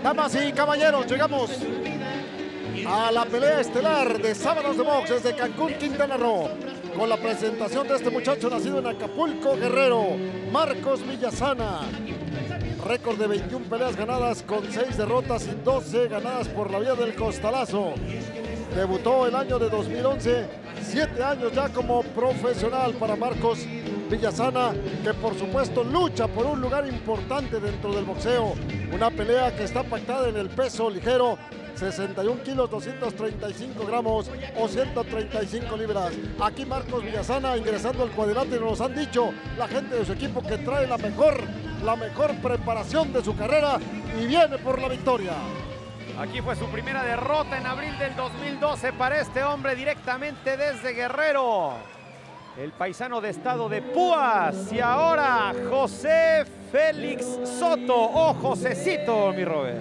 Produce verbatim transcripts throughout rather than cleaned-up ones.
Damas y caballeros, llegamos a la pelea estelar de sábados de box desde Cancún, Quintana Roo, con la presentación de este muchacho nacido en Acapulco, Guerrero, Marcos Villasana. Récord de veintiuna peleas ganadas con seis derrotas y doce ganadas por la vía del costalazo. Debutó el año de dos mil once, siete años ya como profesional para Marcos Villasana, que por supuesto lucha por un lugar importante dentro del boxeo. Una pelea que está pactada en el peso ligero, sesenta y un kilos, doscientos treinta y cinco gramos o ciento treinta y cinco libras. Aquí Marcos Villasana ingresando al cuadrilátero, nos han dicho la gente de su equipo que trae la mejor, la mejor preparación de su carrera y viene por la victoria. Aquí fue su primera derrota en abril del dos mil doce para este hombre directamente desde Guerrero, el paisano de estado de Púas. Y ahora José Félix Soto, o Josecito, mi Robert.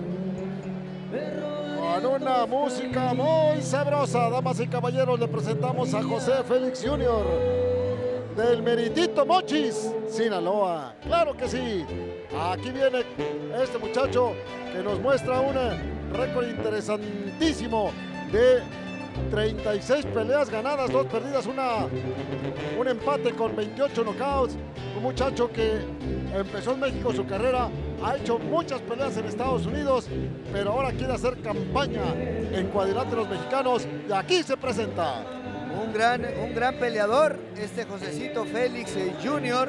Con una música muy sabrosa, damas y caballeros, le presentamos a José Félix junior del meritito Mochis, Sinaloa. Claro que sí. Aquí viene este muchacho que nos muestra un récord interesantísimo de treinta y seis peleas ganadas, dos perdidas, una, un empate con veintiocho knockouts. Un muchacho que empezó en México su carrera, ha hecho muchas peleas en Estados Unidos, pero ahora quiere hacer campaña en cuadriláteros mexicanos y aquí se presenta. Un gran, un gran peleador, este Josecito Félix junior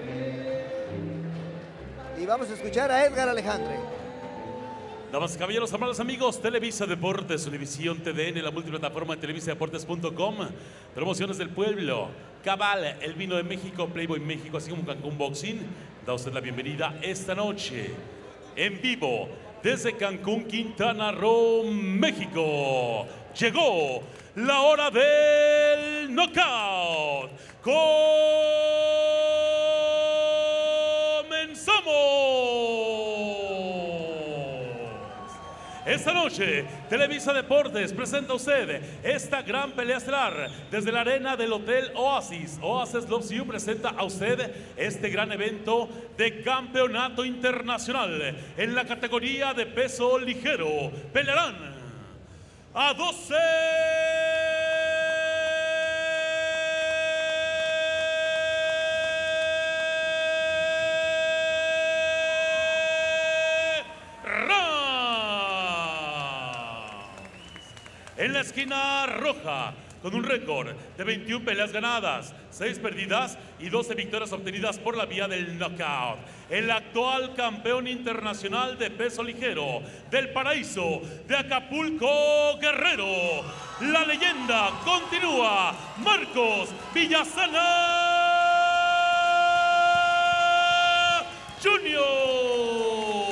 Y vamos a escuchar a Edgar Alejandre. Damas y caballeros, amables amigos, Televisa Deportes, Univisión T V N, la multiplataforma de televisa deportes punto com, Promociones del Pueblo, Cabal, El Vino de México, Playboy México, así como Cancún Boxing, da usted la bienvenida esta noche, en vivo, desde Cancún, Quintana Roo, México. Llegó la hora del knockout. ¡Comenzamos! Esta noche, Televisa Deportes presenta a usted esta gran pelea estelar desde la arena del Hotel Oasis. Oasis Loves You presenta a usted este gran evento de campeonato internacional en la categoría de peso ligero. Pelearán a doce en la esquina roja, con un récord de veintiuna peleas ganadas, seis perdidas y doce victorias obtenidas por la vía del knockout. El actual campeón internacional de peso ligero del paraíso de Acapulco, Guerrero. La leyenda continúa, Marcos Villasana junior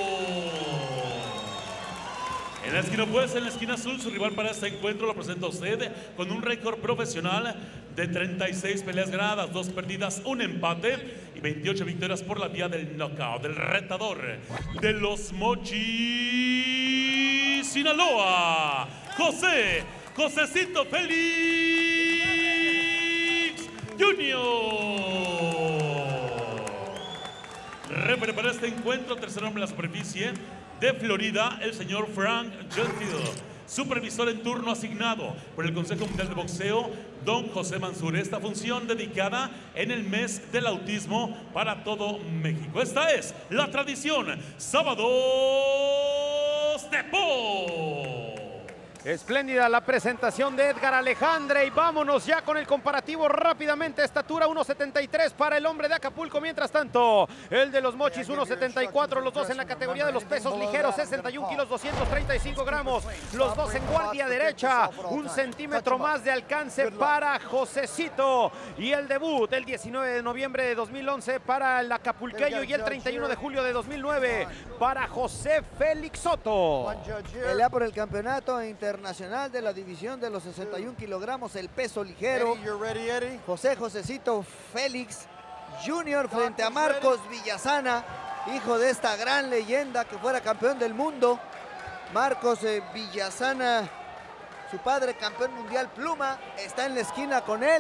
En la esquina opuesta, en la esquina azul, su rival para este encuentro lo presenta a usted con un récord profesional de treinta y seis peleas ganadas, dos perdidas, un empate y veintiocho victorias por la vía del knockout. Del retador de los Mochis, Sinaloa, José, Josecito Félix junior Referee para este encuentro, tercer hombre en la superficie, de Florida, el señor Frank Gentile. Supervisor en turno asignado por el Consejo Mundial de Boxeo, don José Mansur. Esta función dedicada en el mes del autismo para todo México. Esta es la tradición, sábados de box. Espléndida la presentación de Edgar Alejandre y vámonos ya con el comparativo rápidamente. Estatura uno setenta y tres para el hombre de Acapulco, mientras tanto el de los Mochis uno setenta y cuatro, los dos en la categoría de los pesos ligeros, sesenta y un kilos, doscientos treinta y cinco gramos, los dos en guardia derecha, un centímetro más de alcance para Josecito, y el debut el diecinueve de noviembre de dos mil once para el acapulqueño y el treinta y uno de julio de dos mil nueve para José Félix Soto. Pelea por el campeonato internacional de la división de los sesenta y un kilogramos, el peso ligero. José Josecito Félix junior frente a Marcos Villasana, hijo de esta gran leyenda que fuera campeón del mundo. Marcos eh, Villasana, su padre campeón mundial pluma, está en la esquina con él.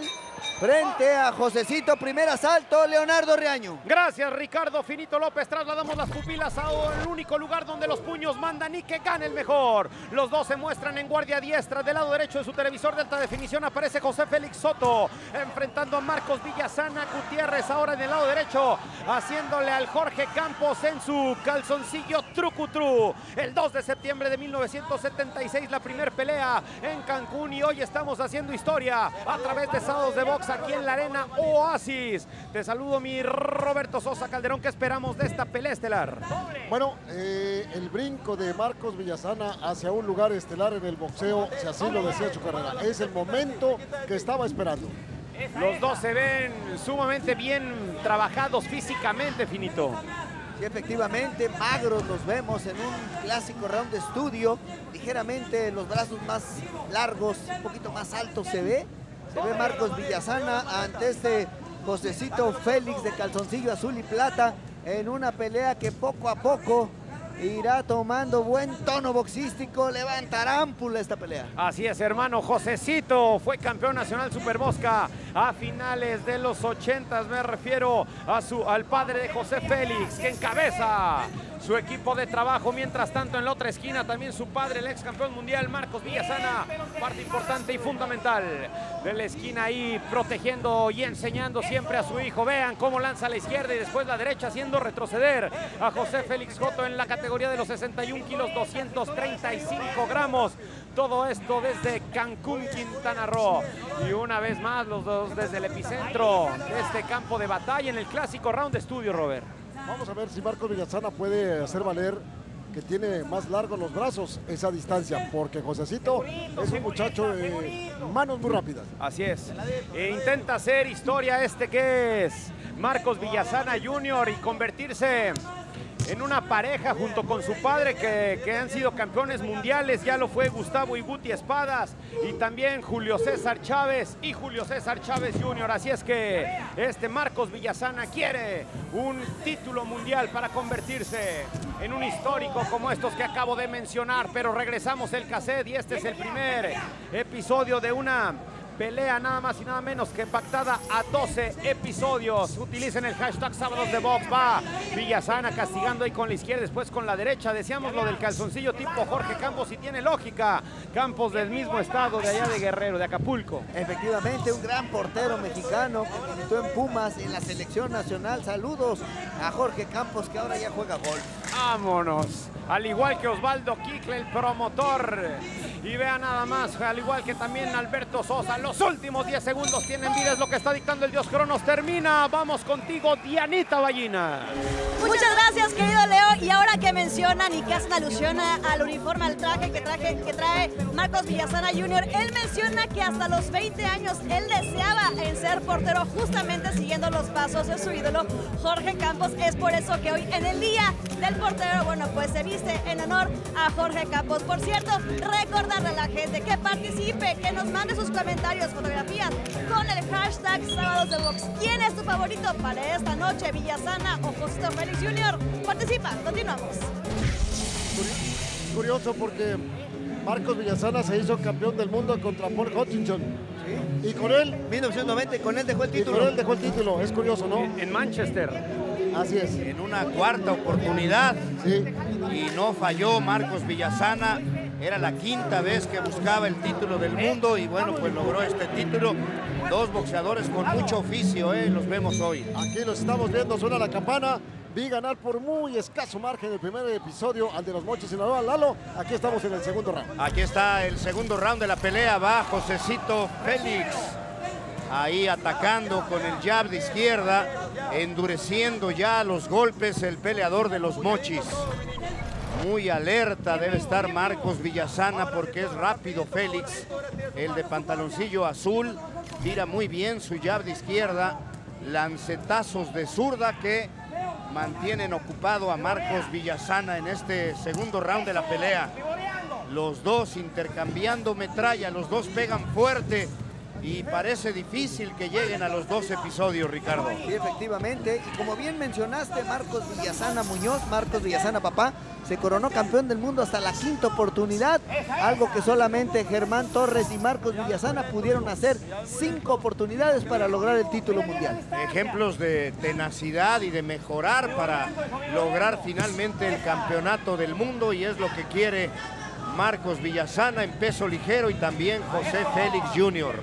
frente a Josecito. Primer asalto, Leonardo Riaño. Gracias, Ricardo Finito López. Trasladamos las pupilas al único lugar donde los puños mandan y que gane el mejor. Los dos se muestran en guardia diestra. Del lado derecho de su televisor de alta definición aparece José Félix Soto, enfrentando a Marcos Villasana Gutiérrez. Ahora en el lado derecho, haciéndole al Jorge Campos en su calzoncillo trucutru. El dos de septiembre de mil novecientos setenta y seis, la primer pelea en Cancún, y hoy estamos haciendo historia a través de Sábados de Box aquí en la Arena Oasis. Te saludo, mi Roberto Sosa Calderón. ¿Qué esperamos de esta pelea estelar? Bueno, eh, el brinco de Marcos Villasana hacia un lugar estelar en el boxeo, si así lo decía su carrera, es el momento que estaba esperando. Los dos se ven sumamente bien trabajados físicamente, Finito. Sí, efectivamente, magros los vemos en un clásico round de estudio. Ligeramente los brazos más largos, un poquito más altos se ve. Se ve Marcos Villasana ante este Josecito Félix de calzoncillo azul y plata en una pelea que poco a poco irá tomando buen tono boxístico. Levantará ámpula esta pelea. Así es, hermano. Josecito fue campeón nacional Superbosca a finales de los ochentas. Me refiero a su, al padre de José Félix, que encabeza su equipo de trabajo. Mientras tanto, en la otra esquina también su padre, el ex campeón mundial Marcos Villasana, parte importante y fundamental de la esquina ahí, protegiendo y enseñando siempre a su hijo. Vean cómo lanza a la izquierda y después la derecha, haciendo retroceder a José Félix Soto en la categoría de los sesenta y un kilos, doscientos treinta y cinco gramos. Todo esto desde Cancún, Quintana Roo. Y una vez más, los dos desde el epicentro de este campo de batalla en el clásico round de estudio, Robert. Vamos a ver si Marcos Villasana puede hacer valer que tiene más largos los brazos esa distancia, porque Josecito es un muchacho de manos muy rápidas. Así es. E intenta hacer historia este que es Marcos Villasana junior y convertirse en una pareja junto con su padre que, que han sido campeones mundiales. Ya lo fue Gustavo Iguti Espadas y también Julio César Chávez y Julio César Chávez junior Así es que este Marcos Villasana quiere un título mundial para convertirse en un histórico como estos que acabo de mencionar. Pero regresamos el cassette y este es el primer episodio de una pelea nada más y nada menos que pactada a doce episodios. Utilicen el hashtag Sábados de Box. Va Villasana castigando ahí con la izquierda, después con la derecha. Decíamos lo del calzoncillo tipo Jorge Campos y tiene lógica. Campos del mismo estado de allá de Guerrero, de Acapulco. Efectivamente, un gran portero mexicano que militó en Pumas, en la selección nacional. Saludos a Jorge Campos, que ahora ya juega gol. Vámonos. Al igual que Osvaldo Quicle, el promotor. Y vean nada más, al igual que también Alberto Sosa, los últimos diez segundos tienen vida, es lo que está dictando el Dios Cronos. Termina, vamos contigo, Dianita Ballina. Muchas gracias, querido Leo. Y ahora que mencionan y que hacen alusión a- al uniforme, al traje que, traje que trae Marcos Villasana junior, él menciona que hasta los veinte años él deseaba en ser portero, justamente siguiendo los pasos de su ídolo Jorge Campos. Es por eso que hoy, en el Día del Portero, bueno, pues se viste en honor a Jorge Campos. Por cierto, recordarle a la gente que participe, que nos mande sus comentarios, fotografías con el hashtag Sábados de Box. ¿Quién es tu favorito para esta noche, Villasana o José Félix junior? Participa, continuamos. Curioso porque Marcos Villasana se hizo campeón del mundo contra Paul Hutchinson. ¿Sí? Y con él, mil novecientos noventa, con él dejó el y con título. él dejó el título. Es curioso, ¿no? En Manchester. Así es. En una cuarta oportunidad Sí. y no falló Marcos Villasana. Era la quinta vez que buscaba el título del mundo y bueno, pues logró este título. Dos boxeadores con mucho oficio, ¿eh? Los vemos hoy. Aquí los estamos viendo, suena la campana. Vi ganar por muy escaso margen el primer episodio al de los Mochis Sinaloa. Lalo, aquí estamos en el segundo round. Aquí está el segundo round de la pelea. Va Josecito Félix. Ahí atacando con el jab de izquierda, endureciendo ya los golpes el peleador de los Mochis. Muy alerta debe estar Marcos Villasana porque es rápido Félix. El de pantaloncillo azul tira muy bien su jab de izquierda. Lancetazos de zurda que mantienen ocupado a Marcos Villasana en este segundo round de la pelea. Los dos intercambiando metralla, los dos pegan fuerte y parece difícil que lleguen a los dos episodios, Ricardo. Sí, efectivamente, y como bien mencionaste, Marcos Villasana Muñoz, Marcos Villasana papá, se coronó campeón del mundo hasta la quinta oportunidad, algo que solamente Germán Torres y Marcos Villasana pudieron hacer cinco oportunidades para lograr el título mundial. Ejemplos de tenacidad y de mejorar para lograr finalmente el campeonato del mundo, y es lo que quiere Marcos Villasana en peso ligero y también José Félix junior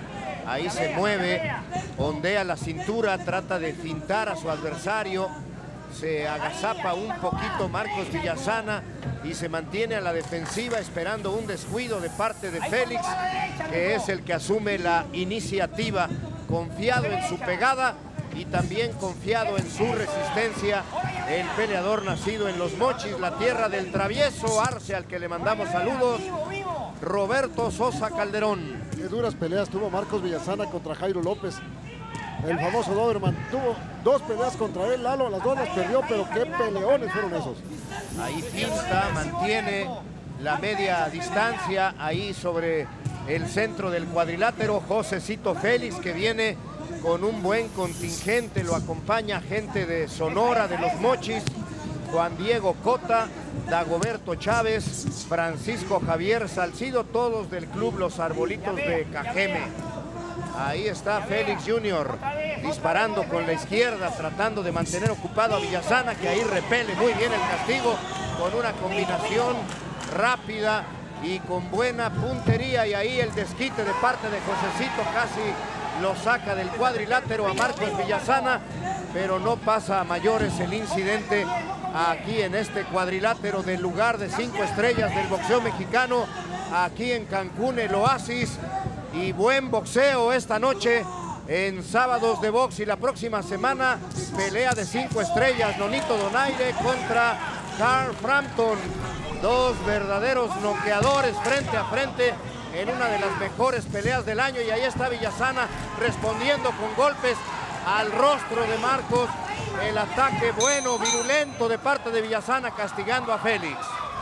Ahí se mueve, ondea la cintura, trata de fintar a su adversario, se agazapa un poquito Marcos Villasana y se mantiene a la defensiva esperando un descuido de parte de Félix, que es el que asume la iniciativa, confiado en su pegada y también confiado en su resistencia. El peleador nacido en Los Mochis, la tierra del travieso Arce, al que le mandamos saludos, Roberto Sosa Calderón. Qué duras peleas tuvo Marcos Villasana contra Jairo López. El famoso Doberman tuvo dos peleas contra él, Lalo, las dos las perdió, pero qué peleones fueron esos. Ahí pinta, mantiene la media distancia ahí sobre el centro del cuadrilátero. Josecito Félix, que viene con un buen contingente, lo acompaña gente de Sonora, de Los Mochis, Juan Diego Cota, Dagoberto Chávez, Francisco Javier Salcido, todos del club Los Arbolitos de Cajeme. Ahí está Félix junior disparando con la izquierda, tratando de mantener ocupado a Villasana, que ahí repele muy bien el castigo con una combinación rápida y con buena puntería, y ahí el desquite de parte de Josecito casi lo saca del cuadrilátero a Marcos Villasana, pero no pasa a mayores el incidente aquí en este cuadrilátero del lugar de cinco estrellas del boxeo mexicano, aquí en Cancún, el oasis. Y buen boxeo esta noche en Sábados de Box, y la próxima semana pelea de cinco estrellas, Nonito Donaire contra Carl Frampton, dos verdaderos noqueadores frente a frente en una de las mejores peleas del año, y ahí está Villasana respondiendo con golpes al rostro de Marcos. El ataque bueno, virulento de parte de Villasana, castigando a Félix.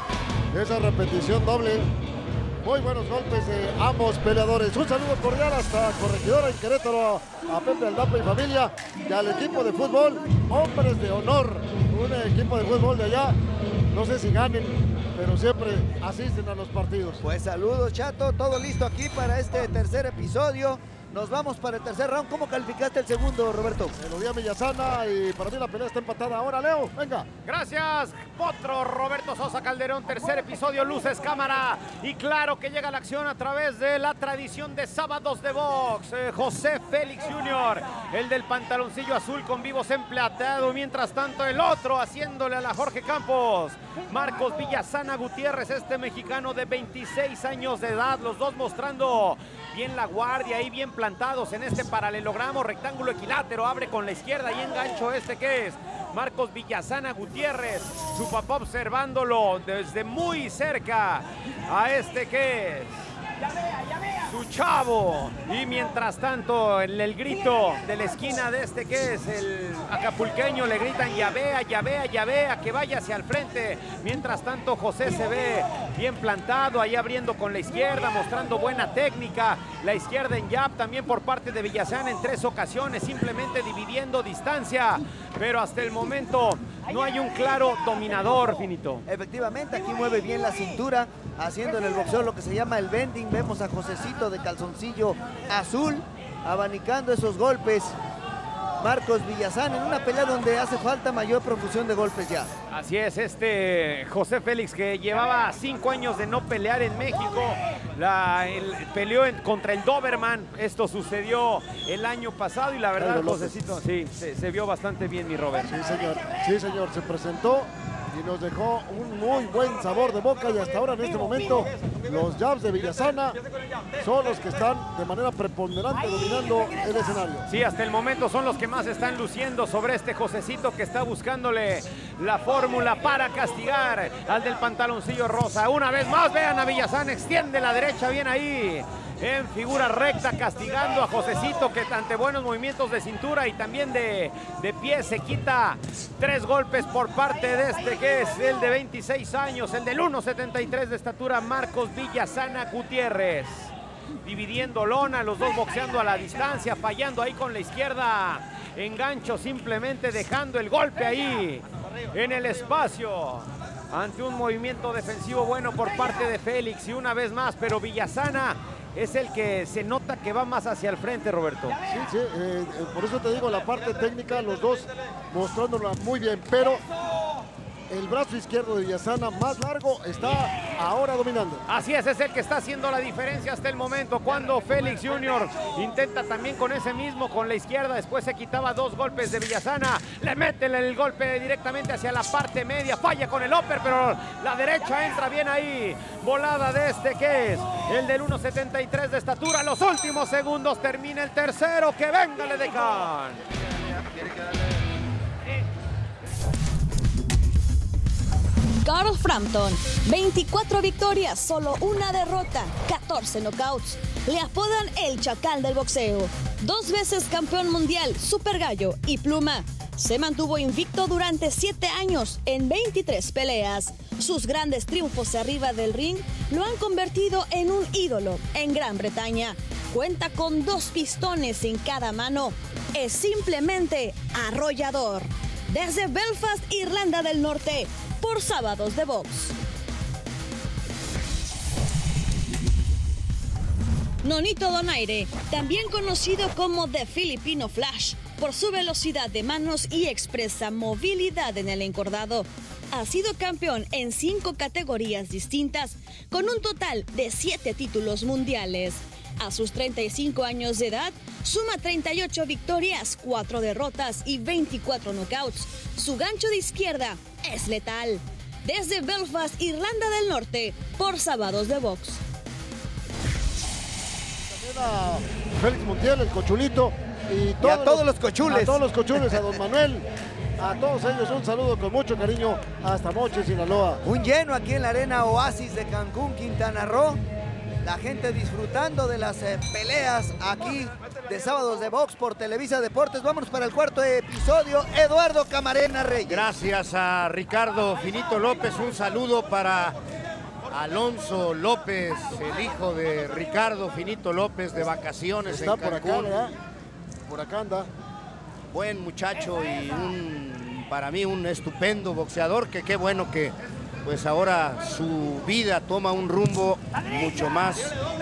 Esa repetición doble, muy buenos golpes de ambos peleadores. Un saludo cordial hasta Corregidora en Querétaro, a Pepe Aldapa y familia, y al equipo de fútbol Hombres de Honor, un equipo de fútbol de allá. No sé si ganen, pero siempre asisten a los partidos. Pues saludos, Chato, todo listo aquí para este tercer episodio. Nos vamos para el tercer round. ¿Cómo calificaste el segundo, Roberto? Me lo di a Villasana y para mí la pelea está empatada. Ahora, Leo, venga. Gracias, Potro Roberto Sosa Calderón. Tercer episodio, luces, cámara. Y claro que llega la acción a través de la tradición de Sábados de Box. Eh, José Félix junior, el del pantaloncillo azul con vivos emplateado. Mientras tanto, el otro haciéndole a la Jorge Campos. Marcos Villasana Gutiérrez, este mexicano de veintiséis años de edad. Los dos mostrando bien la guardia y bien plantados en este paralelogramo, rectángulo equilátero, abre con la izquierda y engancho este que es Marcos Villasana Gutiérrez, su papá observándolo desde muy cerca a este que es su chavo, y mientras tanto el, el grito de la esquina de este que es el acapulqueño, le gritan ya vea, ya vea, ya vea, que vaya hacia el frente. Mientras tanto José se ve bien plantado, ahí abriendo con la izquierda, mostrando buena técnica, la izquierda en jab también por parte de Villasana en tres ocasiones, simplemente dividiendo distancia, pero hasta el momento no hay un claro dominador, Finito. Efectivamente, aquí mueve bien la cintura, haciendo en el boxeo lo que se llama el bending. Vemos a Josecito de calzoncillo azul abanicando esos golpes. Marcos Villasana en una pelea donde hace falta mayor profusión de golpes ya. Así es, este José Félix, que llevaba cinco años de no pelear en México, la, el, peleó en, contra el Doberman. Esto sucedió el año pasado y la verdad, Josecito, sí, se, se vio bastante bien, mi Robert. Sí, señor, sí, señor, se presentó y nos dejó un muy buen sabor de boca, y hasta ahora en este momento los jabs de Villasana son los que están de manera preponderante dominando el escenario. Sí, hasta el momento son los que más están luciendo sobre este Josecito, que está buscándole la fórmula para castigar al del pantaloncillo rosa. Una vez más, vean a Villasana, extiende la derecha bien ahí, en figura recta, castigando a Josecito, que ante buenos movimientos de cintura y también de, de pie se quita tres golpes por parte de este que es el de veintiséis años, el del uno setenta y tres de estatura, Marcos Villasana Gutiérrez. dividiendo lona, los dos boxeando a la distancia, fallando ahí con la izquierda. Engancho simplemente dejando el golpe ahí en el espacio. Ante un movimiento defensivo bueno por parte de Félix y una vez más, pero Villasana es el que se nota que va más hacia el frente, Roberto. Sí, sí, eh, por eso te digo, la parte técnica, los dos mostrándola muy bien, pero el brazo izquierdo de Villasana más largo está ahora dominando. Así es, es el que está haciendo la diferencia hasta el momento. Cuando Félix junior intenta también con ese mismo, con la izquierda, después se quitaba dos golpes de Villasana, le mete el golpe directamente hacia la parte media, falla con el upper, pero la derecha entra bien ahí. Volada de este que es el del uno setenta y tres de estatura. Los últimos segundos, termina el tercero, que venga el edecán. Carl Frampton, veinticuatro victorias, solo una derrota, catorce knockouts. Le apodan el Chacal del boxeo. Dos veces campeón mundial, Super Gallo y Pluma. Se mantuvo invicto durante siete años en veintitrés peleas. Sus grandes triunfos arriba del ring lo han convertido en un ídolo en Gran Bretaña. Cuenta con dos pistones en cada mano. Es simplemente arrollador. Desde Belfast, Irlanda del Norte, por Sábados de Box. Nonito Donaire, también conocido como The Filipino Flash, por su velocidad de manos y expresa movilidad en el encordado. Ha sido campeón en cinco categorías distintas, con un total de siete títulos mundiales. A sus treinta y cinco años de edad, suma treinta y ocho victorias, cuatro derrotas y veinticuatro knockouts. Su gancho de izquierda es letal. Desde Belfast, Irlanda del Norte, por Sábados de Box. También a Félix Montiel, el cochulito. Y, y a todos los, los cochules. A todos los cochules, a don Manuel. A todos ellos un saludo con mucho cariño hasta Mochis, Sinaloa. Un lleno aquí en la Arena Oasis de Cancún, Quintana Roo. La gente disfrutando de las eh, peleas aquí de Sábados de Box por Televisa Deportes. Vámonos para el cuarto episodio. Eduardo Camarena Reyes. Gracias a Ricardo Finito López. Un saludo para Alonso López, el hijo de Ricardo Finito López, de vacaciones Está en Cancún. por acá, ¿verdad? Por acá anda. Buen muchacho y un, para mí un estupendo boxeador, que qué bueno que pues ahora su vida toma un rumbo mucho más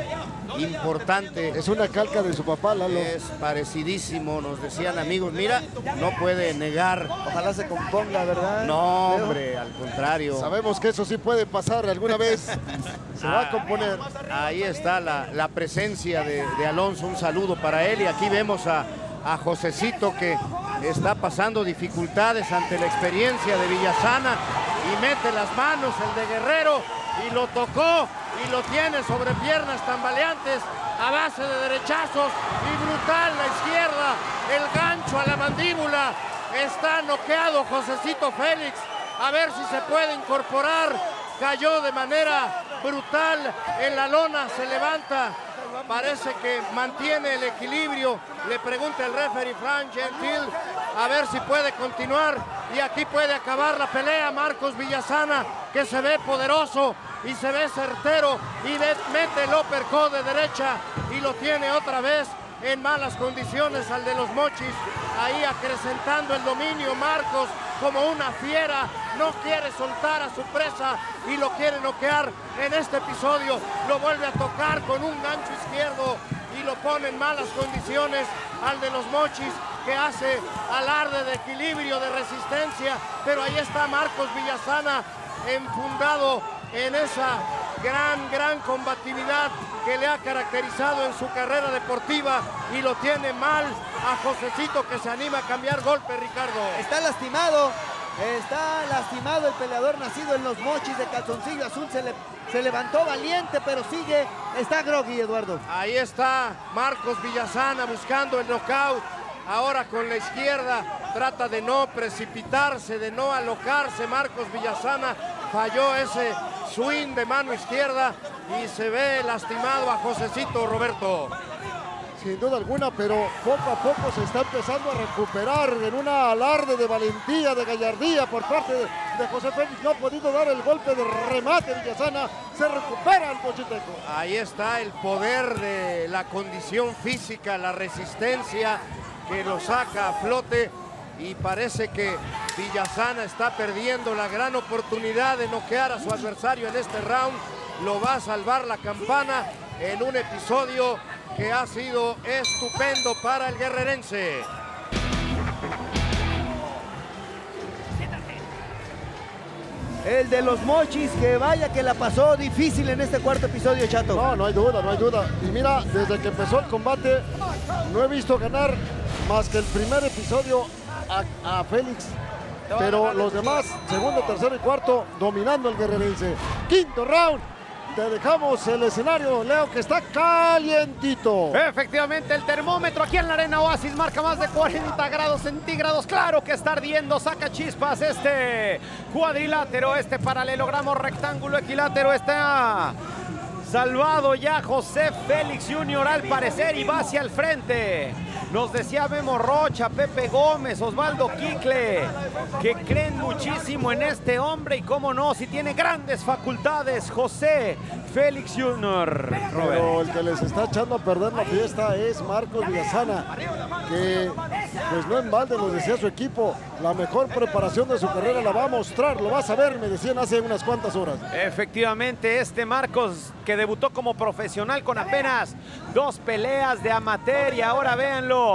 importante. Es una calca de su papá, Lalo. Es parecidísimo, nos decían amigos. Mira, no puede negar. Ojalá se componga, ¿verdad? No, hombre, al contrario. Sabemos que eso sí puede pasar alguna vez. Se va a componer. Ahí está la, la presencia de, de Alonso. Un saludo para él. Y aquí vemos a, a Josecito, que está pasando dificultades ante la experiencia de Villasana. Y mete las manos el de Guerrero y lo tocó y lo tiene sobre piernas tambaleantes a base de derechazos y brutal la izquierda, el gancho a la mandíbula. Está noqueado Josecito Félix, a ver si se puede incorporar. Cayó de manera brutal en la lona, se levanta, parece que mantiene el equilibrio. Le pregunta el referee Frank Gentil a ver si puede continuar, y aquí puede acabar la pelea. Marcos Villasana, que se ve poderoso y se ve certero, y mete el uppercut de derecha y lo tiene otra vez en malas condiciones al de los Mochis, ahí acrecentando el dominio. Marcos, como una fiera, no quiere soltar a su presa y lo quiere noquear. En este episodio lo vuelve a tocar con un gancho izquierdo y lo pone en malas condiciones al de los Mochis, que hace alarde de equilibrio, de resistencia, pero ahí está Marcos Villasana enfundado en esa gran, gran combatividad que le ha caracterizado en su carrera deportiva, y lo tiene mal a Josecito, que se anima a cambiar golpe, Ricardo. Está lastimado, está lastimado el peleador nacido en los Mochis de calzoncillo azul. Se, le, se levantó valiente, pero sigue, está groggy, Eduardo. Ahí está Marcos Villasana buscando el knockout. Ahora con la izquierda trata de no precipitarse, de no alocarse. Marcos Villasana falló ese swing de mano izquierda y se ve lastimado a Josecito, Roberto. sin duda alguna, pero poco a poco se está empezando a recuperar en una alarde de valentía, de gallardía por parte de, de José Félix. No ha podido dar el golpe de remate Villasana, se recupera el mochiteco. Ahí está el poder de la condición física, la resistencia que lo saca a flote, y parece que Villasana está perdiendo la gran oportunidad de noquear a su adversario en este round. Lo va a salvar la campana en un episodio que ha sido estupendo para el guerrerense. El de los Mochis, que vaya que la pasó difícil en este cuarto episodio, Chato. No, no hay duda, no hay duda. Y mira, desde que empezó el combate, no he visto ganar más que el primer episodio a, a Félix. Pero los demás, segundo, tercero y cuarto, dominando el guerrerense. Quinto round. Te dejamos el escenario, Leo, que está calientito. Efectivamente, el termómetro aquí en la Arena Oasis marca más de cuarenta grados centígrados. Claro que está ardiendo, saca chispas este cuadrilátero, este paralelogramo rectángulo equilátero. Está salvado ya José Félix junior al parecer y va hacia el frente. Nos decía Memo Rocha, Pepe Gómez, Osvaldo Quicle, que creen muchísimo en este hombre y cómo no, si tiene grandes facultades José Félix junior Pero el que les está echando a perder la fiesta es Marcos Villasana, que pues no en balde nos decía su equipo, la mejor preparación de su carrera la va a mostrar, lo vas a ver, me decían hace unas cuantas horas. Efectivamente, este Marcos que debutó como profesional con apenas dos peleas de amateur y ahora véanlo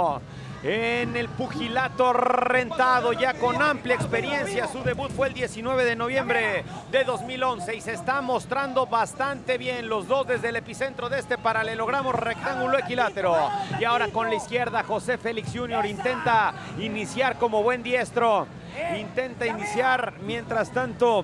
en el pugilato rentado, ya con amplia experiencia. Su debut fue el diecinueve de noviembre de dos mil once y se está mostrando bastante bien, los dos desde el epicentro de este paralelogramo rectángulo equilátero. Y ahora con la izquierda José Félix junior intenta iniciar como buen diestro, intenta iniciar mientras tanto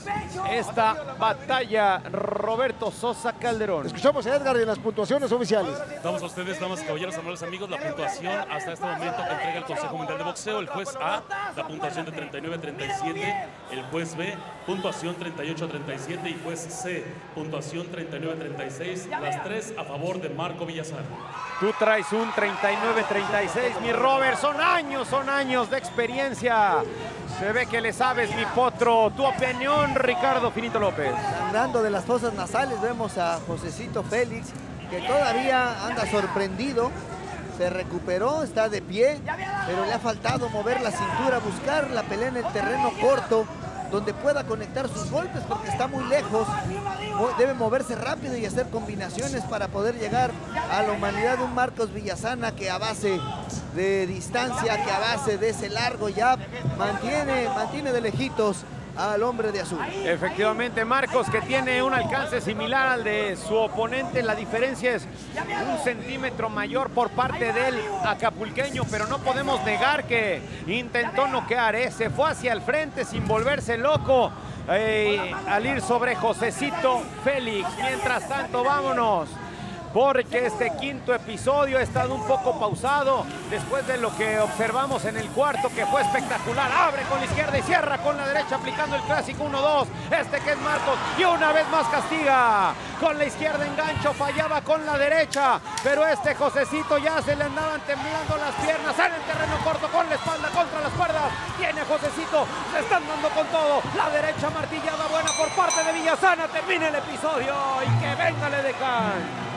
esta batalla Roberto Sosa Calderón. Escuchamos a Edgar en las puntuaciones oficiales. Damos a ustedes, damas y caballeros, amables amigos, la puntuación hasta este momento que entrega el Consejo Mundial de Boxeo. El juez A, la puntuación de treinta y nueve a treinta y siete. El juez B, puntuación treinta y ocho a treinta y siete. Y juez C, puntuación treinta y nueve a treinta y seis. Las tres a favor de Marco Villasana. Tú traes un treinta y nueve a treinta y seis, mi Robert. Son años, son años de experiencia. Se ve que le sabes, mi potro. Tu opinión, Ricardo Finito López. Sangrando de las fosas nasales, vemos a Josecito Félix, que todavía anda sorprendido. Se recuperó, está de pie, pero le ha faltado mover la cintura, buscar la pelea en el terreno corto, donde pueda conectar sus golpes, porque está muy lejos. Debe moverse rápido y hacer combinaciones para poder llegar a la humanidad de un Marcos Villasana que a base de distancia, que a base de ese largo ya mantiene, mantiene de lejitos al hombre de azul. Efectivamente, Marcos, que tiene un alcance similar al de su oponente. La diferencia es un centímetro mayor por parte del acapulqueño, pero no podemos negar que intentó noquear, ¿eh? Se fue hacia el frente sin volverse loco eh, al ir sobre Josecito Félix. Mientras tanto, vámonos, porque este quinto episodio ha estado un poco pausado después de lo que observamos en el cuarto, que fue espectacular. Abre con la izquierda y cierra con la derecha, aplicando el clásico uno dos. Este que es Marcos, y una vez más castiga. Con la izquierda engancho, fallaba con la derecha, pero este Josecito ya se le andaban temblando las piernas en el terreno corto, con la espalda contra las cuerdas. Tiene Josecito, se están dando con todo. La derecha martillada buena por parte de Villasana. Termina el episodio y que venga el edecán.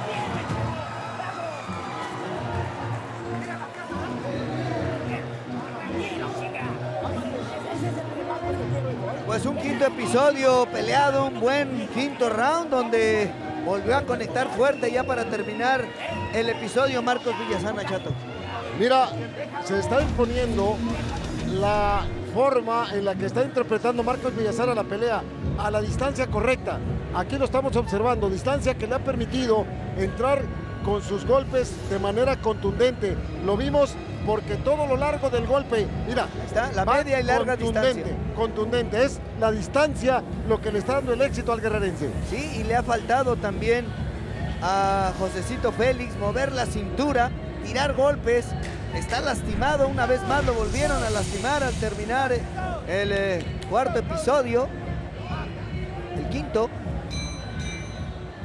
Pues un quinto episodio peleado, un buen quinto round donde volvió a conectar fuerte ya para terminar el episodio Marcos Villasana, Chato. Mira, se está imponiendo la forma en la que está interpretando Marcos Villasana la pelea a la distancia correcta. Aquí lo estamos observando, distancia que le ha permitido entrar con sus golpes de manera contundente. Lo vimos porque todo lo largo del golpe, mira, está la media y larga contundente, distancia. Contundente, es la distancia lo que le está dando el éxito al guerrerense. Sí, y le ha faltado también a Josecito Félix mover la cintura, tirar golpes. Está lastimado, una vez más lo volvieron a lastimar al terminar el eh, cuarto episodio, el quinto.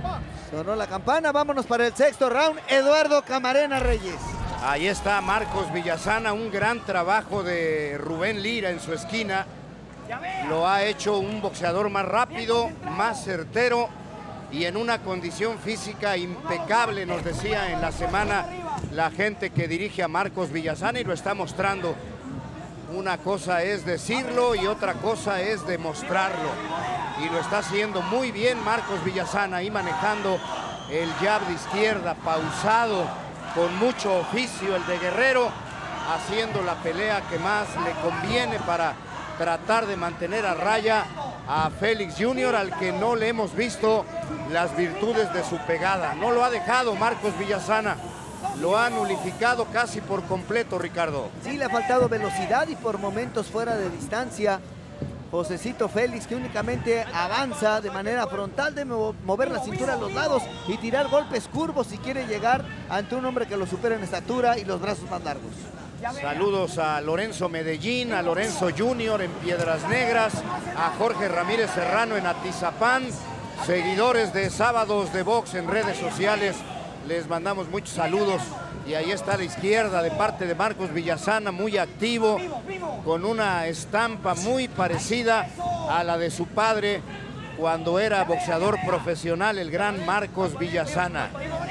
Sonó la campana, vámonos para el sexto round. Eduardo Camarena Reyes. Ahí está Marcos Villasana, un gran trabajo de Rubén Lira en su esquina. Lo ha hecho un boxeador más rápido, más certero y en una condición física impecable, nos decía en la semana la gente que dirige a Marcos Villasana, y lo está mostrando. Una cosa es decirlo y otra cosa es demostrarlo. Y lo está haciendo muy bien Marcos Villasana, ahí manejando el jab de izquierda, pausado, con mucho oficio el de Guerrero, haciendo la pelea que más le conviene para tratar de mantener a raya a Félix junior, al que no le hemos visto las virtudes de su pegada. No lo ha dejado Marcos Villasana. Lo ha nulificado casi por completo, Ricardo. Sí, le ha faltado velocidad y por momentos fuera de distancia. Josecito Félix, que únicamente avanza de manera frontal, de mover la cintura a los lados y tirar golpes curvos si quiere llegar ante un hombre que lo supera en estatura y los brazos más largos. Saludos a Lorenzo Medellín, a Lorenzo junior en Piedras Negras, a Jorge Ramírez Serrano en Atizapán, seguidores de Sábados de Box en redes sociales. Les mandamos muchos saludos. Y ahí está a la izquierda de parte de Marcos Villasana, muy activo, con una estampa muy parecida a la de su padre cuando era boxeador profesional, el gran Marcos Villasana.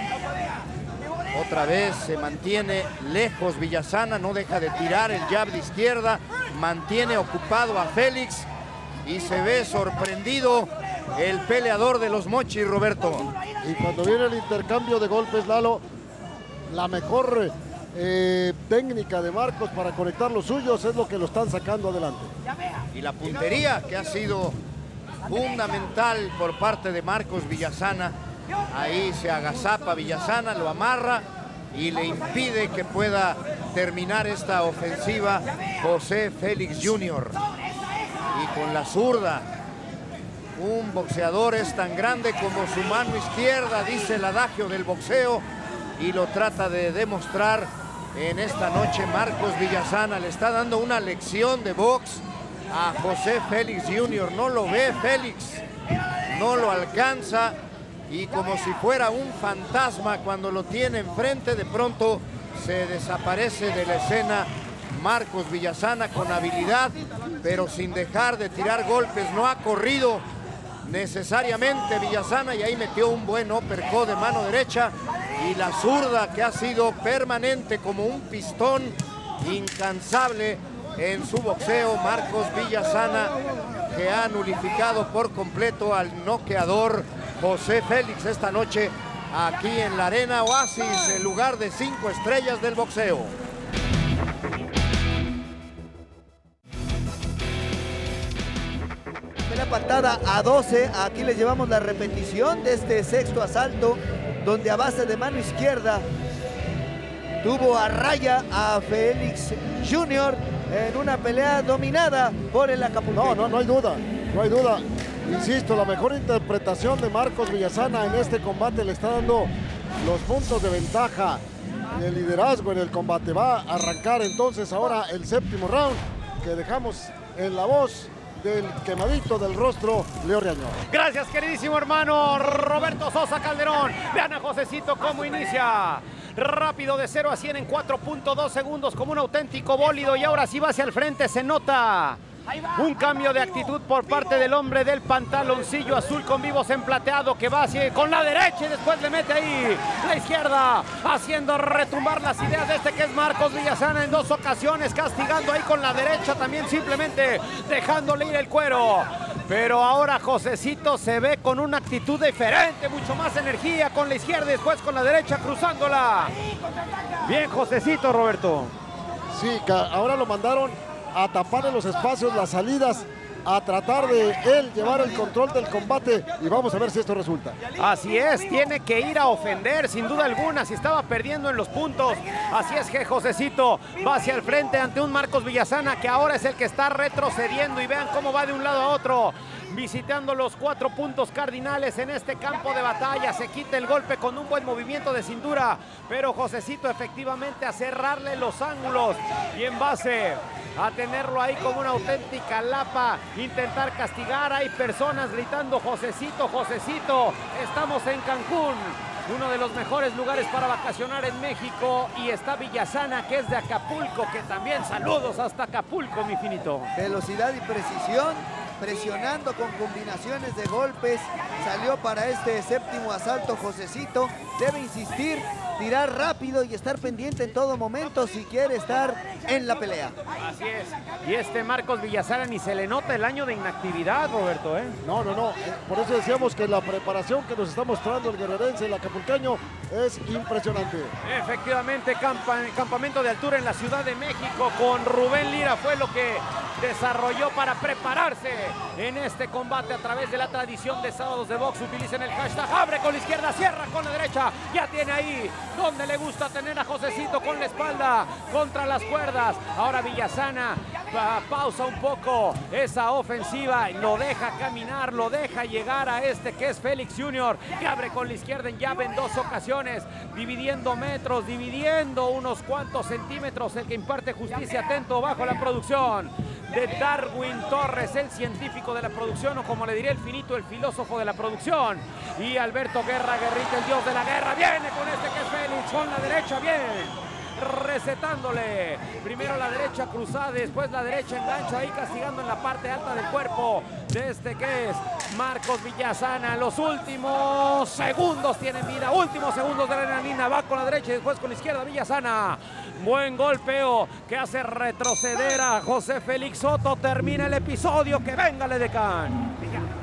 Otra vez se mantiene lejos Villasana, no deja de tirar el jab de izquierda, mantiene ocupado a Félix y se ve sorprendido el peleador de los Mochis, Roberto. Y cuando viene el intercambio de golpes, Lalo, la mejor eh, técnica de Marcos para conectar los suyos es lo que lo están sacando adelante. Y la puntería, que ha sido fundamental por parte de Marcos Villasana. Ahí se agazapa Villasana, lo amarra y le impide que pueda terminar esta ofensiva José Félix junior. Y con la zurda, un boxeador es tan grande como su mano izquierda, dice el adagio del boxeo, y lo trata de demostrar en esta noche Marcos Villasana. Le está dando una lección de box a José Félix junior No lo ve Félix, no lo alcanza, y como si fuera un fantasma cuando lo tiene enfrente, de pronto se desaparece de la escena Marcos Villasana con habilidad, pero sin dejar de tirar golpes. No ha corrido necesariamente Villasana, y ahí metió un buen uppercut de mano derecha, y la zurda que ha sido permanente como un pistón incansable en su boxeo. Marcos Villasana, que ha nulificado por completo al noqueador José Félix esta noche aquí en la Arena Oasis, el lugar de cinco estrellas del boxeo. La patada a doce, aquí les llevamos la repetición de este sexto asalto, donde a base de mano izquierda tuvo a raya a Félix junior en una pelea dominada por el acapulqueño. No, no, no hay duda, no hay duda. Insisto, la mejor interpretación de Marcos Villasana en este combate le está dando los puntos de ventaja en el liderazgo en el combate. Va a arrancar entonces ahora el séptimo round, que dejamos en la voz del quemadito del rostro, Leo Riaño. Gracias, queridísimo hermano Roberto Sosa Calderón. Vean a Josecito cómo inicia. Rápido de cero a cien en cuatro punto dos segundos, como un auténtico bólido, y ahora sí va hacia el frente. Se nota un cambio de actitud por parte del hombre del pantaloncillo azul con vivos en plateado, que va hacia, con la derecha, y después le mete ahí la izquierda, haciendo retumbar las ideas de este que es Marcos Villasana en dos ocasiones, castigando ahí con la derecha, también simplemente dejándole ir el cuero. Pero ahora Josecito se ve con una actitud diferente, mucho más energía con la izquierda y después con la derecha cruzándola. Bien Josecito, Roberto. Sí, ahora lo mandaron a tapar en los espacios las salidas, a tratar de él llevar el control del combate, y vamos a ver si esto resulta. Así es, tiene que ir a ofender sin duda alguna si estaba perdiendo en los puntos. Así es que Josecito va hacia el frente ante un Marcos Villasana que ahora es el que está retrocediendo, y vean cómo va de un lado a otro. visitando los cuatro puntos cardinales en este campo de batalla. Se quita el golpe con un buen movimiento de cintura, pero Josecito efectivamente a cerrarle los ángulos y en base a tenerlo ahí como una auténtica lapa, intentar castigar. Hay personas gritando Josecito, Josecito. Estamos en Cancún, uno de los mejores lugares para vacacionar en México, y está Villasana, que es de Acapulco, que también saludos hasta Acapulco, mi finito. Velocidad y precisión, presionando con combinaciones de golpes. Salió para este séptimo asalto Josecito. Debe insistir, tirar rápido y estar pendiente en todo momento si quiere estar en la pelea. Así es. Y este Marcos Villasana ni se le nota el año de inactividad, Roberto, ¿eh? No, no, no. Por eso decíamos que la preparación que nos está mostrando el guerrerense, el acapulqueño, es impresionante. Efectivamente, campa campamento de altura en la Ciudad de México con Rubén Lira fue lo que desarrolló para prepararse en este combate a través de la tradición de sábados de box. Utilicen el hashtag, abre con la izquierda, cierra con la derecha. Ya tiene ahí donde le gusta tener a Josecito, con la espalda contra las cuerdas. Ahora Villasana pa pausa un poco esa ofensiva, lo deja caminar, lo deja llegar a este que es Félix junior, que abre con la izquierda en llave en dos ocasiones, dividiendo metros, dividiendo unos cuantos centímetros. El que imparte justicia, atento bajo la producción de Darwin Torres, el científico de la producción, o como le diría el finito, el filósofo de la producción. Y Alberto Guerra, Guerrita, el dios de la guerra, viene con este que es Félix, con la derecha, bien, recetándole. Primero la derecha cruzada, después la derecha engancho, ahí castigando en la parte alta del cuerpo de este que es Marcos Villasana. Los últimos segundos tienen vida, últimos segundos de la adrenalina. Va con la derecha y después con la izquierda Villasana. Buen golpeo que hace retroceder a José Félix Soto. Termina el episodio, que venga el edecán.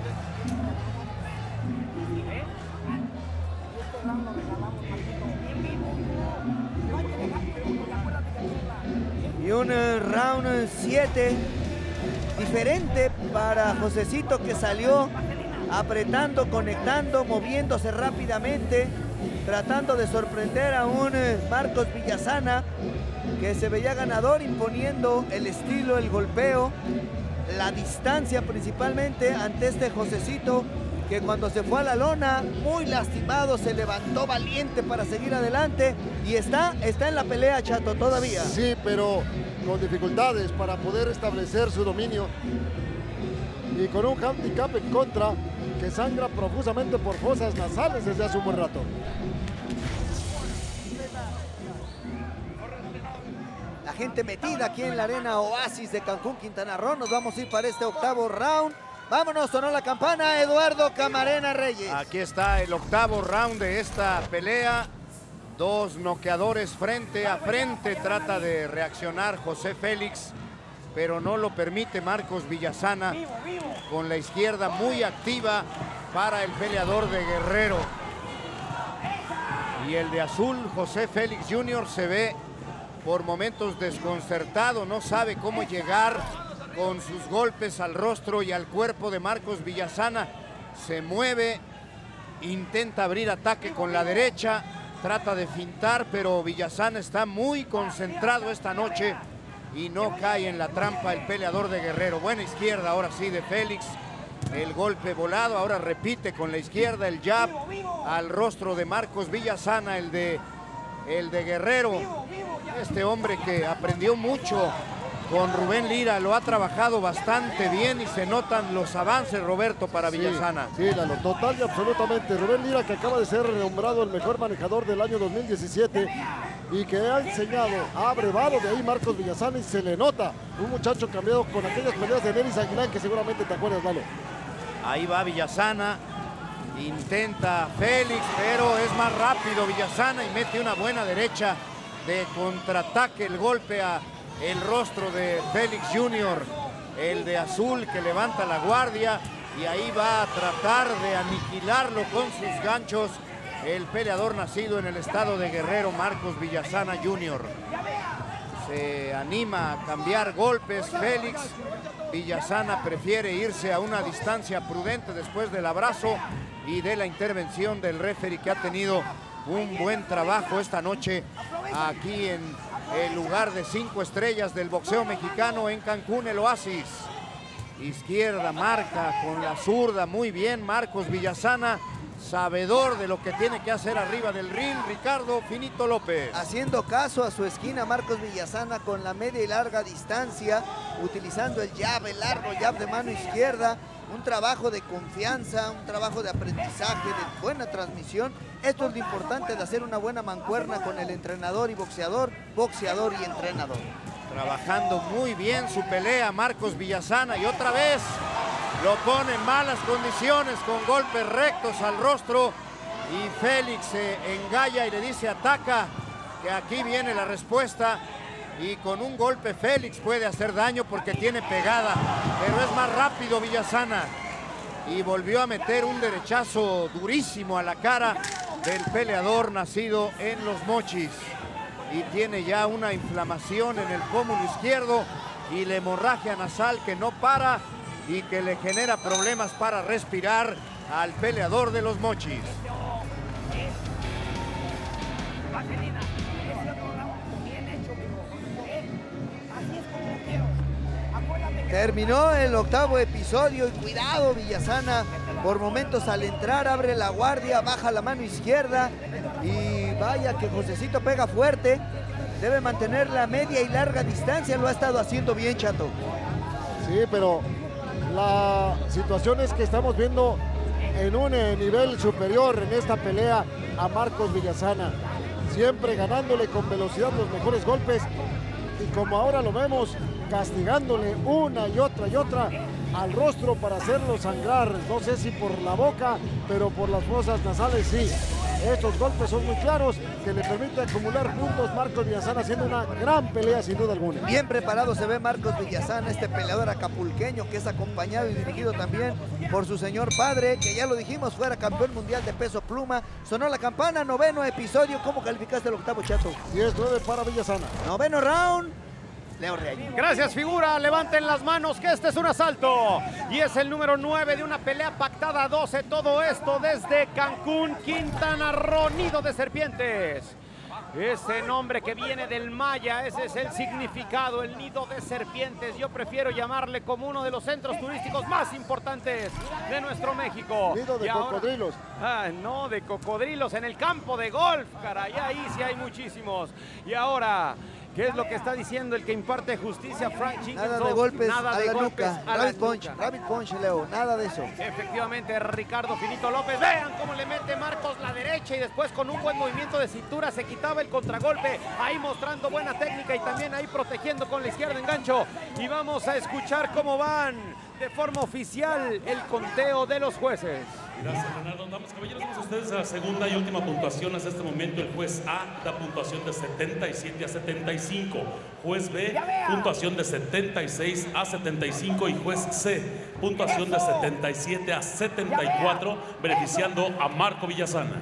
Y un uh, round siete diferente para Josecito, que salió apretando, conectando, moviéndose rápidamente, tratando de sorprender a un uh, Marcos Villasana, que se veía ganador, imponiendo el estilo, el golpeo, la distancia principalmente ante este Josecito, que cuando se fue a la lona, muy lastimado, se levantó valiente para seguir adelante y está, está en la pelea, Chato, todavía. Sí, pero con dificultades para poder establecer su dominio y con un handicap en contra que sangra profusamente por fosas nasales desde hace un buen rato. La gente metida aquí en la arena Oasis de Cancún, Quintana Roo. Nos vamos a ir para este octavo round. Vámonos, sonó la campana, Eduardo Camarena Reyes. Aquí está el octavo round de esta pelea. Dos noqueadores frente a frente. Trata de reaccionar José Félix, pero no lo permite Marcos Villasana, con la izquierda muy activa para el peleador de Guerrero. Y el de azul, José Félix junior, se ve por momentos desconcertado, no sabe cómo llegar con sus golpes al rostro y al cuerpo de Marcos Villasana. Se mueve, intenta abrir ataque con la derecha, trata de fintar, pero Villasana está muy concentrado esta noche y no cae en la trampa el peleador de Guerrero. Buena izquierda ahora sí de Félix, el golpe volado, ahora repite con la izquierda el jab al rostro de Marcos Villasana, el de, el de Guerrero. Este hombre que aprendió mucho con Rubén Lira, lo ha trabajado bastante bien y se notan los avances, Roberto, para sí, Villasana. Sí, Lalo, total y absolutamente. Rubén Lira, que acaba de ser nombrado el mejor manejador del año dos mil diecisiete y que ha enseñado, ha abrevado de ahí Marcos Villasana, y se le nota un muchacho cambiado con aquellas peleas de Neris Aguilar que seguramente te acuerdas, Lalo. Ahí va Villasana, intenta Félix, pero es más rápido Villasana y mete una buena derecha de contraataque, el golpe a el rostro de Félix junior, el de azul, que levanta la guardia y ahí va a tratar de aniquilarlo con sus ganchos el peleador nacido en el estado de Guerrero, Marcos Villasana junior Se anima a cambiar golpes Félix. Villasana prefiere irse a una distancia prudente después del abrazo y de la intervención del referee, que ha tenido un buen trabajo esta noche aquí en el lugar de cinco estrellas del boxeo mexicano en Cancún, el Oasis. izquierda, marca con la zurda, muy bien Marcos Villasana, sabedor de lo que tiene que hacer arriba del ring, Ricardo Finito López. Haciendo caso a su esquina, Marcos Villasana con la media y larga distancia, utilizando el jab, el largo jab de mano izquierda, un trabajo de confianza, un trabajo de aprendizaje, de buena transmisión. Esto es lo importante de hacer una buena mancuerna con el entrenador y boxeador, boxeador y entrenador. Trabajando muy bien su pelea Marcos Villasana y otra vez lo pone en malas condiciones con golpes rectos al rostro y Félix se engalla y le dice ataca, que aquí viene la respuesta y con un golpe Félix puede hacer daño porque tiene pegada, pero es más rápido Villasana y volvió a meter un derechazo durísimo a la cara del peleador nacido en Los Mochis y tiene ya una inflamación en el pómulo izquierdo y la hemorragia nasal que no para y que le genera problemas para respirar al peleador de Los Mochis. Terminó el octavo episodio y cuidado Villasana, por momentos al entrar abre la guardia, baja la mano izquierda y vaya que Josecito pega fuerte, debe mantener la media y larga distancia, lo ha estado haciendo bien, Chato. Sí, pero la situación es que estamos viendo en un eh, nivel superior en esta pelea a Marcos Villasana, siempre ganándole con velocidad los mejores golpes y como ahora lo vemos, castigándole una y otra y otra al rostro para hacerlo sangrar, no sé si por la boca, pero por las fosas nasales sí. Estos golpes son muy claros que le permiten acumular puntos. Marcos Villasana haciendo una gran pelea sin duda alguna. Bien preparado se ve Marcos Villasana, este peleador acapulqueño que es acompañado y dirigido también por su señor padre, que ya lo dijimos, fuera campeón mundial de peso pluma. Sonó la campana, noveno episodio. ¿Cómo calificaste el octavo, Chato? diez nueve para Villasana. Noveno round. Leo Rey. Gracias, figura. Levanten las manos que este es un asalto. Y es el número nueve de una pelea pactada a doce. Todo esto desde Cancún, Quintana Roo, Nido de Serpientes. Ese nombre que viene del maya, ese es el significado, el Nido de Serpientes. Yo prefiero llamarle como uno de los centros turísticos más importantes de nuestro México. Nido de y ahora, cocodrilos. Ah, no, de cocodrilos en el campo de golf, caray. Ahí sí hay muchísimos. Y ahora, ¿qué es lo que está diciendo el que imparte justicia, Frank Chickenson? Nada de golpes Nada a de la golpes nuca. a la Rabbit punch, nuca. rabbit punch, Leo. Nada de eso. Efectivamente, Ricardo Finito López. Vean cómo le mete Marcos la derecha y después con un buen movimiento de cintura se quitaba el contragolpe. Ahí mostrando buena técnica y también ahí protegiendo con la izquierda en gancho. Y vamos a escuchar cómo van de forma oficial el conteo de los jueces. Gracias, Leonardo. Damas y caballeros, vamos a ustedes a la segunda y última puntuación. Hasta este momento el juez A da puntuación de setenta y siete a setenta y cinco. Juez B, puntuación de setenta y seis a setenta y cinco. Y juez C, puntuación de setenta y siete a setenta y cuatro, beneficiando a Marco Villasana.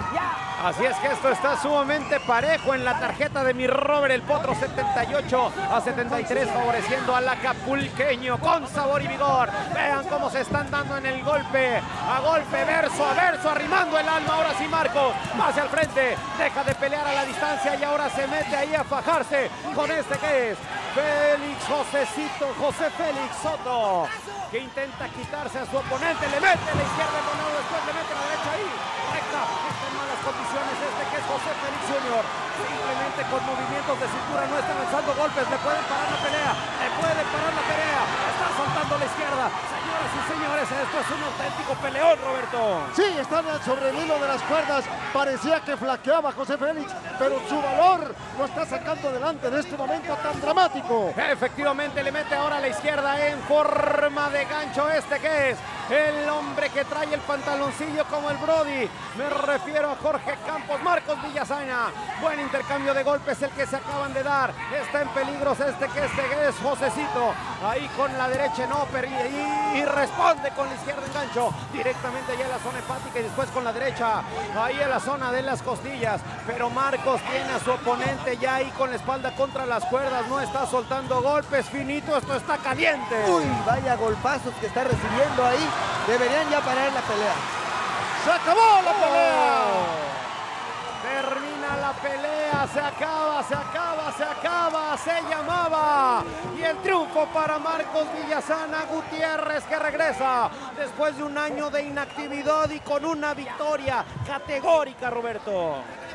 Así es que esto está sumamente parejo en la tarjeta de mi Robert el Potro, setenta y ocho a setenta y tres, favoreciendo al acapulqueño con sabor y vigor. Vean cómo se están dando en el golpe, a golpe, verso a verso, arrimando el alma. Ahora sí Marcos, hacia el frente, deja de pelear a la distancia y ahora se mete ahí a fajarse con este que es Félix Josecito, José Félix Soto, que intenta quitarse a su oponente, le mete la izquierda con uno, después le mete la derecha ahí, recta, está en malas condiciones este que es José Félix junior, simplemente con movimientos de cintura no está lanzando golpes, le pueden parar la pelea, le pueden parar la pelea, está soltando la izquierda. Señoras y señores, esto es un auténtico peleón, Roberto. Sí, están sobre el hilo de las cuerdas. Parecía que flaqueaba José Félix, pero su valor lo está sacando adelante en este momento tan dramático. Efectivamente, le mete ahora a la izquierda en forma de gancho. Este que es el hombre que trae el pantaloncillo como el Brody. Me refiero a Jorge Campos. Marcos Villasana. Buen intercambio de golpes el que se acaban de dar. Está en peligros este que este que es Josecito. Ahí con la derecha en upper y, y, y responde con la izquierda en gancho. Directamente allá en la zona hepática y después con la derecha. Ahí en la zona de las costillas. Pero Marcos tiene a su oponente ya ahí con la espalda contra las cuerdas. No está soltando golpes. Finito, esto está caliente. Uy, vaya golpazos que está recibiendo ahí. Deberían ya parar la pelea. ¡Se acabó la pelea! Termina la pelea se acaba, se acaba, se acaba, se llamaba. Y el triunfo para Marcos Villasana Gutiérrez, que regresa después de un año de inactividad y con una victoria categórica, Roberto.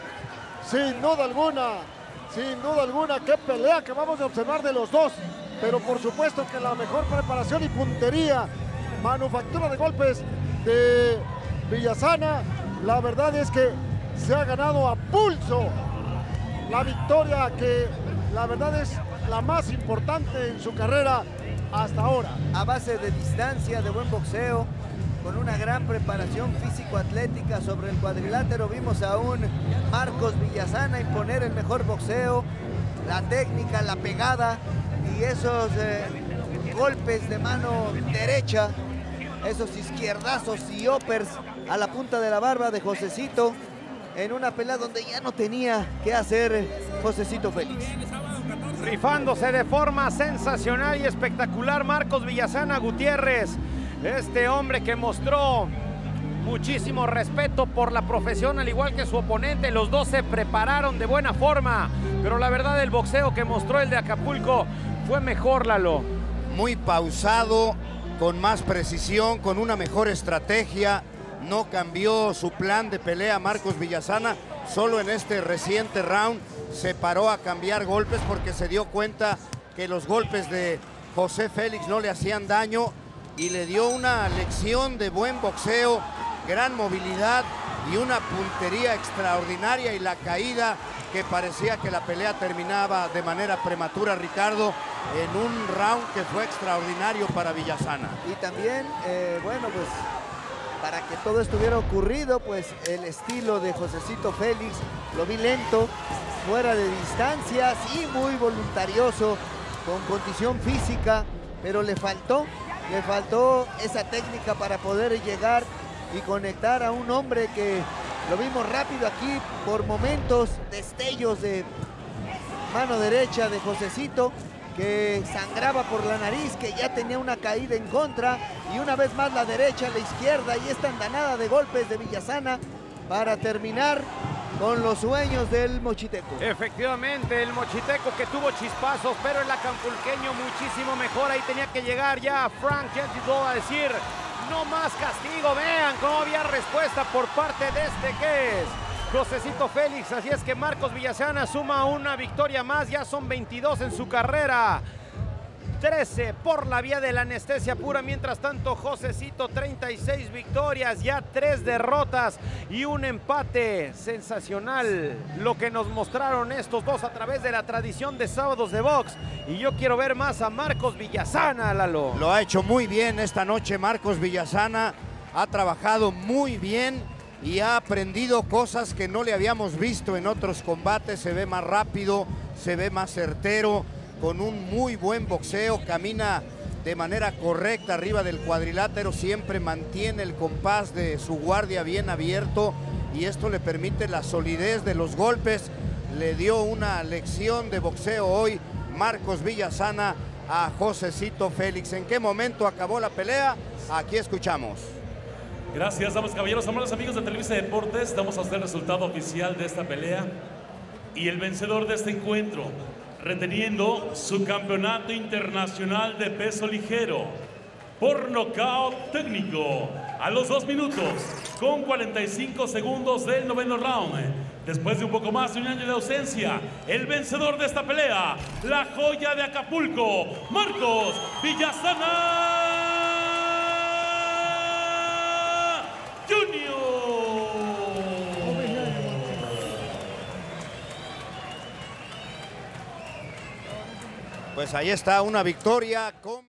Sin duda alguna, sin duda alguna, qué pelea que vamos a observar de los dos. Pero por supuesto que la mejor preparación y puntería, manufactura de golpes de Villasana, la verdad es que se ha ganado a pulso la victoria, que la verdad es la más importante en su carrera hasta ahora. A base de distancia, de buen boxeo, con una gran preparación físico-atlética sobre el cuadrilátero, vimos a un Marcos Villasana imponer el mejor boxeo, la técnica, la pegada y esos eh, golpes de mano derecha, esos izquierdazos y uppers a la punta de la barba de Josecito, en una pelea donde ya no tenía que hacer Josecito Félix. Rifándose de forma sensacional y espectacular Marcos Villasana Gutiérrez, este hombre que mostró muchísimo respeto por la profesión, al igual que su oponente. Los dos se prepararon de buena forma, pero la verdad el boxeo que mostró el de Acapulco fue mejor, Lalo. Muy pausado, con más precisión, con una mejor estrategia. No cambió su plan de pelea Marcos Villasana, solo en este reciente round se paró a cambiar golpes porque se dio cuenta que los golpes de José Félix no le hacían daño y le dio una lección de buen boxeo, gran movilidad y una puntería extraordinaria, y la caída que parecía que la pelea terminaba de manera prematura, Ricardo, en un round que fue extraordinario para Villasana. Y también, eh, bueno, pues para que todo esto hubiera ocurrido, pues el estilo de Josecito Félix, lo vi lento, fuera de distancia, sí, muy voluntarioso, con condición física, pero le faltó, le faltó esa técnica para poder llegar y conectar a un hombre que lo vimos rápido aquí, por momentos, destellos de mano derecha de Josecito, que sangraba por la nariz, que ya tenía una caída en contra, y una vez más la derecha, la izquierda, y esta andanada de golpes de Villasana para terminar con los sueños del Mochiteco. Efectivamente, el Mochiteco que tuvo chispazos, pero el acapulqueño muchísimo mejor. Ahí tenía que llegar ya Frank Gentidol a decir: no más castigo. Vean cómo había respuesta por parte de este que es Josecito Félix. Así es que Marcos Villasana suma una victoria más, ya son veintidós en su carrera, trece por la vía de la anestesia pura. Mientras tanto, Josecito, treinta y seis victorias, ya tres derrotas y un empate. Sensacional lo que nos mostraron estos dos a través de la tradición de Sábados de Box. Y yo quiero ver más a Marcos Villasana, Lalo. Lo ha hecho muy bien esta noche Marcos Villasana, ha trabajado muy bien y ha aprendido cosas que no le habíamos visto en otros combates. Se ve más rápido, se ve más certero, con un muy buen boxeo, camina de manera correcta arriba del cuadrilátero, siempre mantiene el compás de su guardia bien abierto y esto le permite la solidez de los golpes. Le dio una lección de boxeo hoy Marcos Villasana a Josecito Félix. ¿En qué momento acabó la pelea? Aquí escuchamos. Gracias, damas y caballeros, amables amigos de Televisa Deportes. Damos a usted el resultado oficial de esta pelea y el vencedor de este encuentro, reteniendo su campeonato internacional de peso ligero por nocaut técnico a los dos minutos con cuarenta y cinco segundos del noveno round. Después de un poco más de un año de ausencia, el vencedor de esta pelea, la joya de Acapulco, Marcos Villasana Junior Pues ahí está una victoria con...